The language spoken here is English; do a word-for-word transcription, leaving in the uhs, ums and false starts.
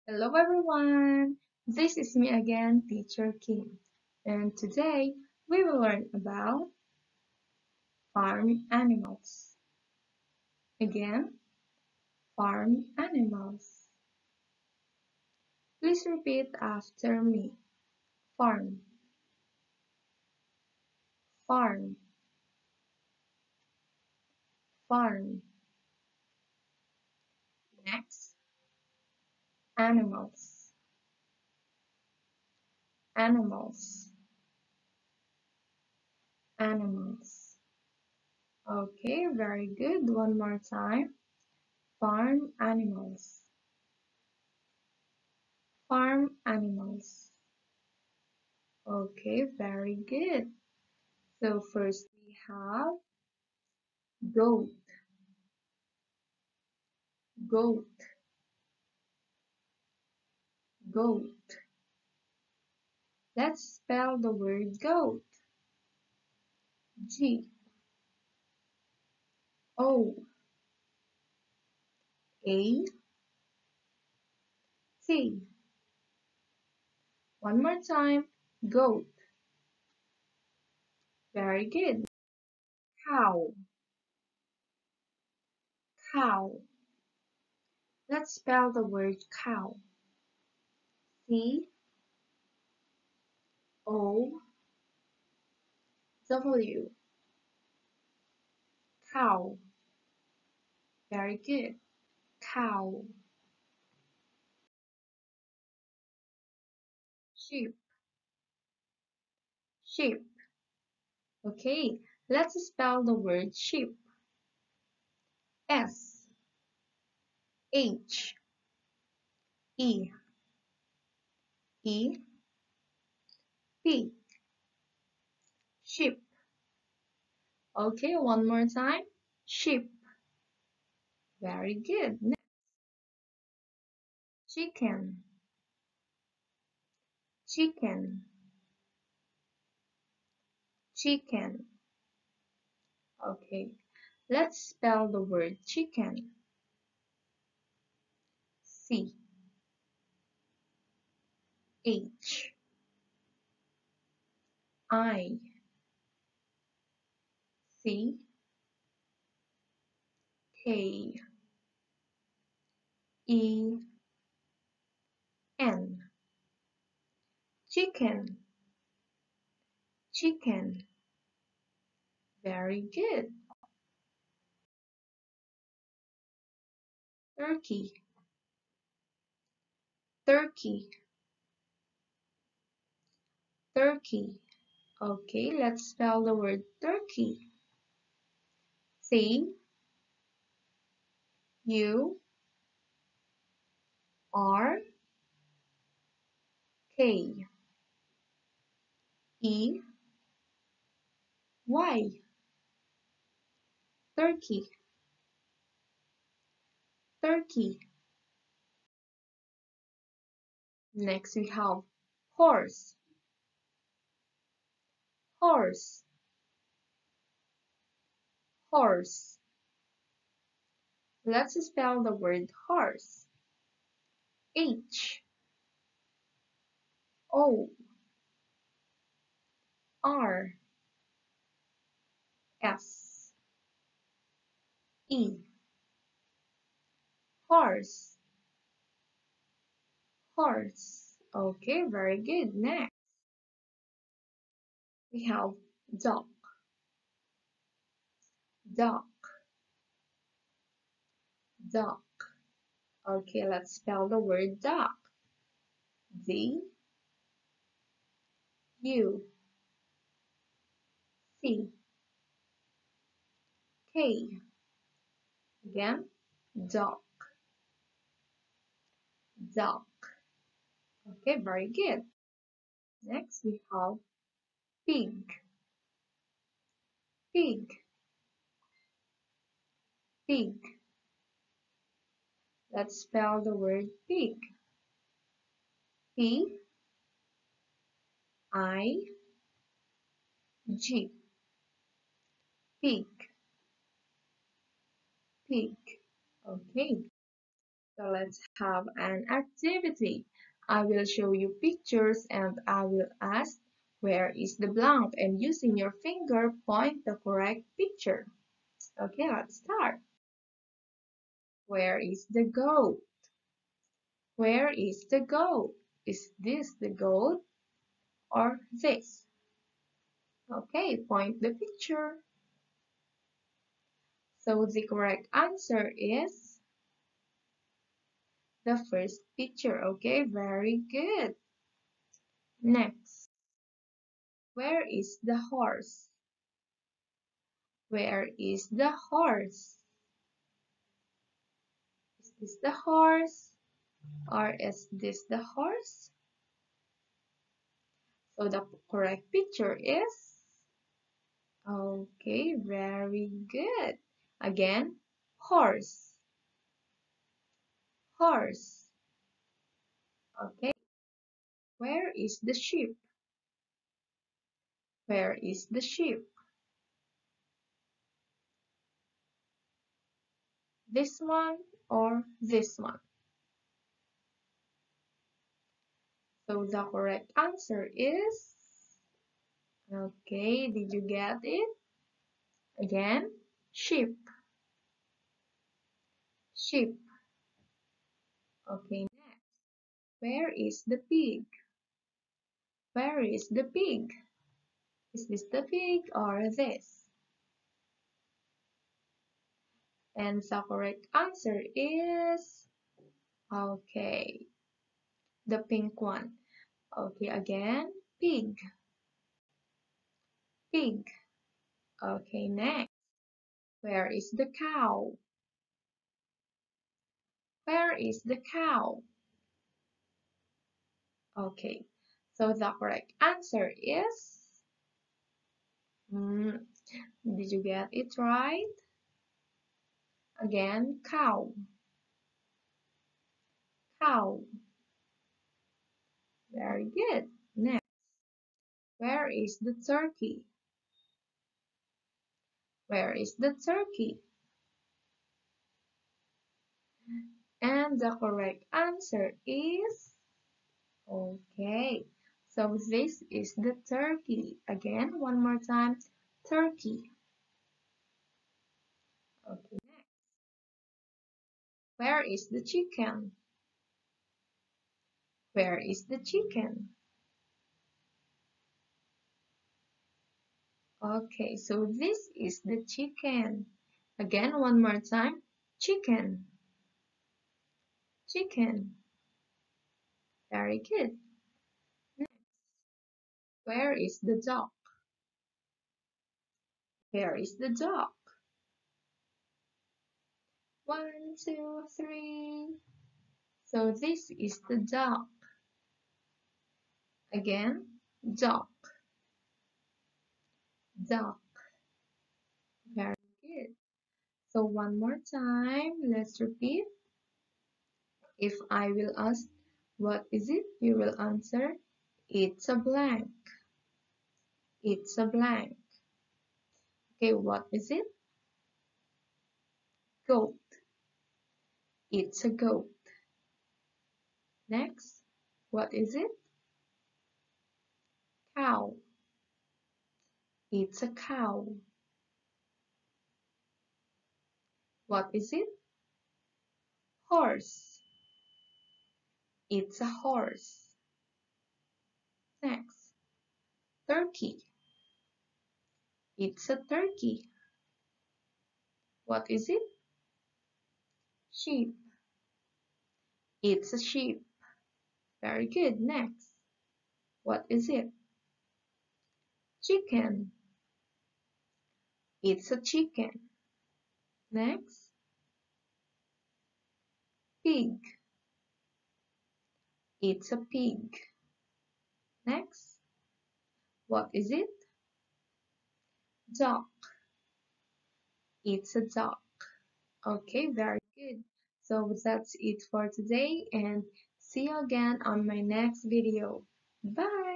Hello everyone! This is me again, Teacher Kim. And today we will learn about farm animals. Again, farm animals. Please repeat after me. Farm, farm, farm. Next, animals, animals, animals. Okay, very good. One more time. Farm animals, farm animals. Okay, very good. So first we have goat, goat, goat. Let's spell the word goat. G O A T. One more time. Goat. Very good. Cow, cow. Let's spell the word cow. C O W. Cow. Very good. Cow. Sheep, sheep. Okay, let's spell the word sheep. S H E E P. Sheep. Okay, one more time. Sheep. Very good. Next, chicken, chicken, chicken. Okay, let's spell the word chicken. C H I C K E N. Chicken, chicken. Very good. Turkey, turkey, turkey. Okay, let's spell the word turkey. C U R K E Y. Turkey, turkey. Next we have horse, horse, horse. Let's spell the word horse. H O R S E. Horse, horse. Okay, very good. Next we have duck, duck, duck. Okay, let's spell the word duck. D U C K. Again, duck, duck. Okay, very good. Next we have pig, pig, pig. Let's spell the word pig. P I G. Pig, pig. Okay. So let's have an activity. I will show you pictures and I will ask where is the blank and using your finger point the correct picture. Okay, let's start. Where is the goat? Where is the goat? Is this the goat or this? Okay, point the picture. So the correct answer is the first picture. Okay, very good. Next, where is the horse? Where is the horse? Is this the horse or is this the horse? So the correct picture is, okay, very good. Again, horse, horse. Okay, where is the sheep? Where is the sheep? This one or this one? So the correct answer is, okay, did you get it? Again, sheep, sheep. Okay, next. Where is the pig? Where is the pig? Is this the pig or this? And the correct answer is, okay, the pink one. Okay, again, pig, pig. Okay, next. Where is the cow? Where is the cow? Okay, so the correct answer is, mm, did you get it right? Again, cow, cow. Very good. Next, where is the turkey? Where is the turkey? And the correct answer is, okay. So this is the turkey. Again, one more time, turkey. Okay, next. Where is the chicken? Where is the chicken? Okay, so this is the chicken. Again, one more time, chicken, chicken. Very good. Next, where is the dog? Where is the dog? One, two, three. So this is the dog. Again, dog, dog. Very good. So one more time, let's repeat. If I will ask, what is it? You will answer, it's a blank. It's a blank. Okay, what is it? Goat. It's a goat. Next, what is it? Cow. It's a cow. What is it? Horse. It's a horse. Next, turkey. It's a turkey. What is it? Sheep. It's a sheep. Very good. Next, what is it? Chicken. It's a chicken. Next, pig. It's a pig. Next, what is it? Duck. It's a duck. Okay, very good. So that's it for today and see you again on my next video. Bye!